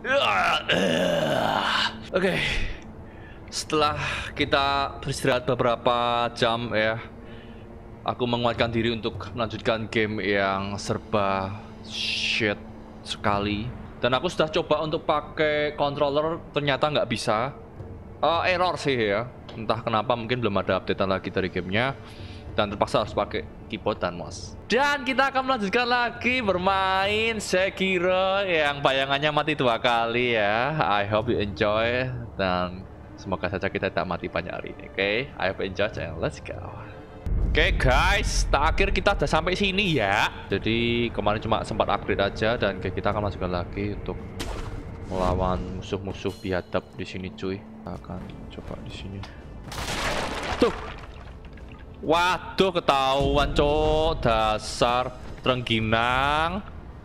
Oke, setelah kita beristirahat beberapa jam ya, aku menguatkan diri untuk melanjutkan game yang serba shit sekali. Dan aku sudah coba untuk pakai controller, ternyata nggak bisa. Error sih ya, entah kenapa, mungkin belum ada updatean lagi dari gamenya. Dan terpaksa harus pakai keyboard dan mouse. Dan kita akan melanjutkan lagi bermain Sekiro yang bayangannya mati 2 kali ya. I hope you enjoy, dan semoga saja kita tidak mati banyak hari ini. Oke, I hope you enjoy and let's go. Oke guys, terakhir kita udah sampai sini ya. Jadi kemarin cuma sempat upgrade aja, dan kita akan lanjutkan lagi untuk melawan musuh-musuh biadab di sini cuy. Kita akan coba di sini. Tuh. Waduh, ketahuan cok, dasar rengginang.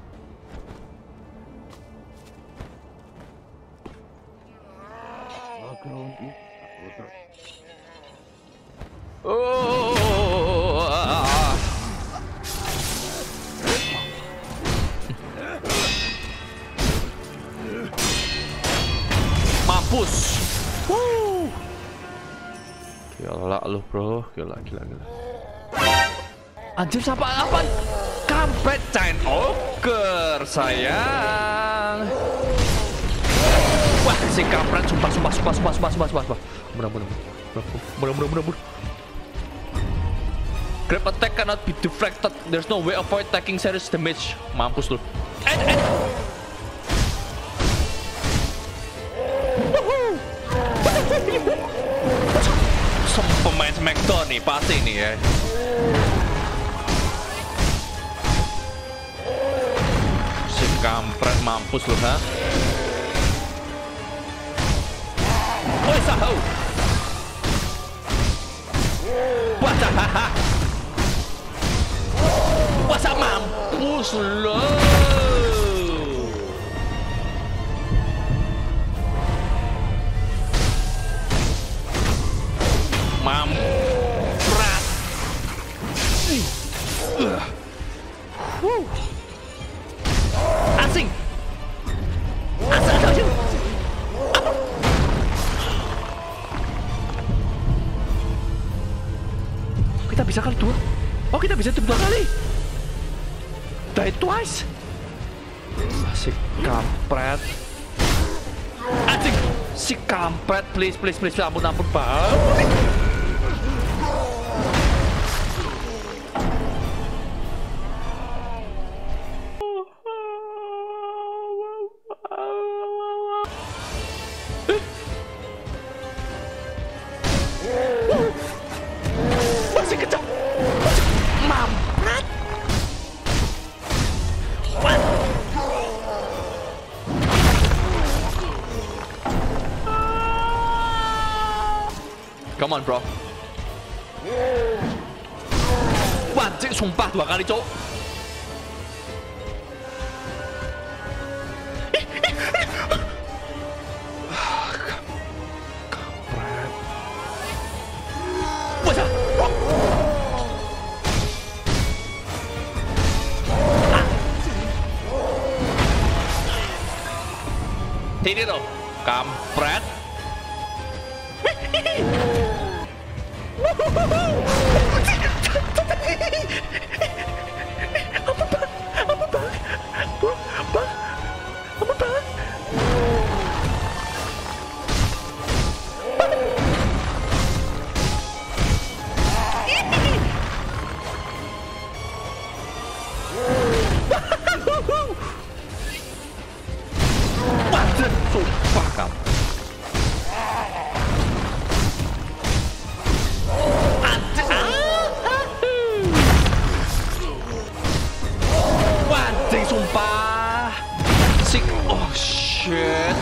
Mampus. Gila lu bro, gila. Anjir, siapa apa? Kampret Chain Ogre sayang. Wah, si kampret sumpah. Bener. Grab attack cannot be deflected. There's no way avoid taking serious damage. Mampus lu. Pemain Smackdown nih pasti nih ya. Si kampret mampus lu, ha? Woi sahau. Wasa mampus lu. Mamprat. Asing. Asing. Kita bisa kali 2. Oh, kita bisa 2 kali. Die twice. Si kampret. Asing. Si kampret, please. Ampun banget. Masih kecap. Mamprat. Come on bro. Wajib sumpah 2 kali cok. Kampret. Wajah. Sini tuh, kampret. Sumpah kamu. Wajing sumpah. Oh shit.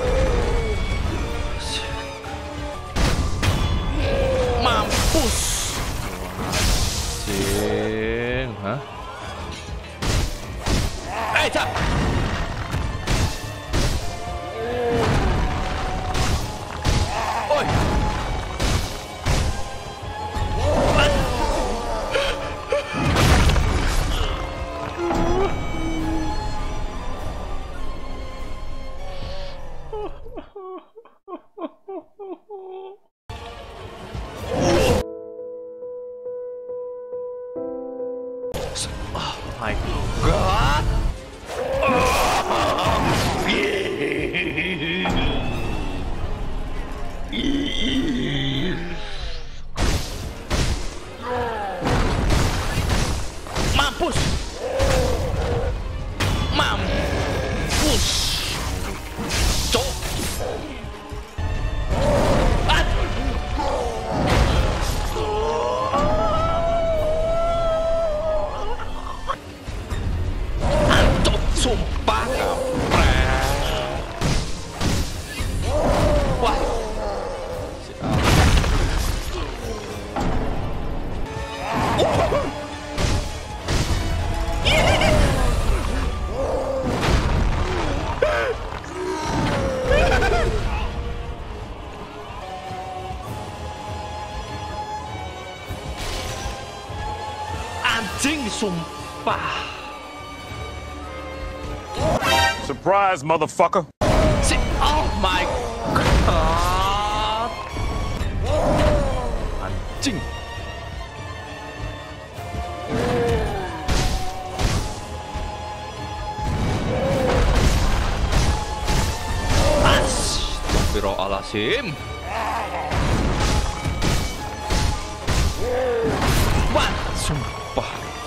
Mampus. Wajing, hah? Cak. Oi. Oh my god. Mampus. Mampus. Cok. Ancok, sumpah kampret. Wah. Anjing, sumpah. Surprise, motherfucker. Oh my god. Anjing. Astagfirullahaladzim. Wah, sumpah.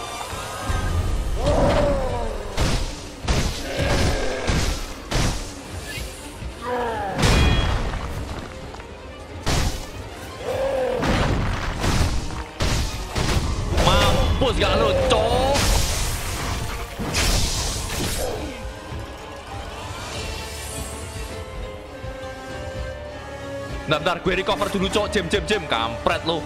Mampus gak lu, cok. Bentar, gue recover dulu, cok. Jam, kampret lu.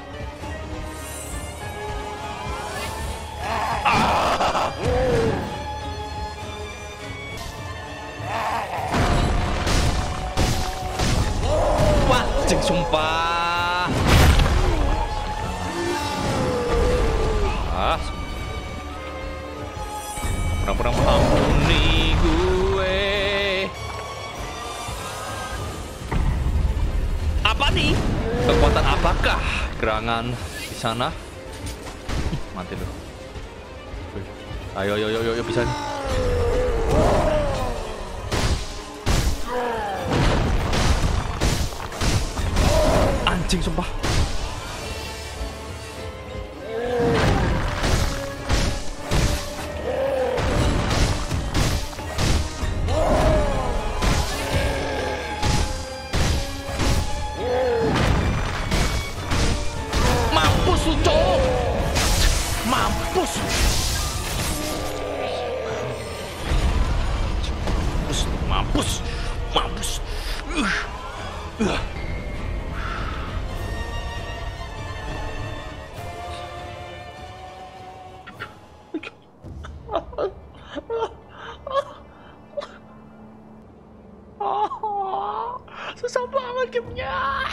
Wah, jeng sumpah. Pernah mengampuni gue. Apa nih? Kekuatan apakah gerangan di sana? Mati loh. Ayo, bisa nih. Anjing sumpah. Mampus lu, cowok. Mampus. Susah banget gamenya.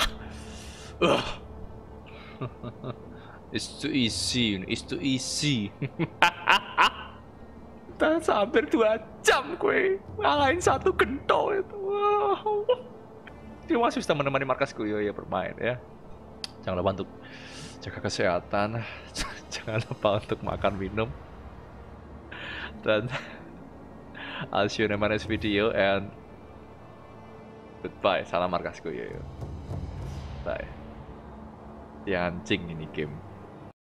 It's too easy. Kita hampir 2 jam gue ngalahin satu gento itu. Wow. Terima kasih sudah menemani Markas Kuyo ya bermain ya. Jangan lupa untuk jaga kesehatan. Jangan lupa untuk makan minum. Dan I'll see you in my next video and goodbye. Salam Markas Kuyo. Bye. Ya anjing ini game.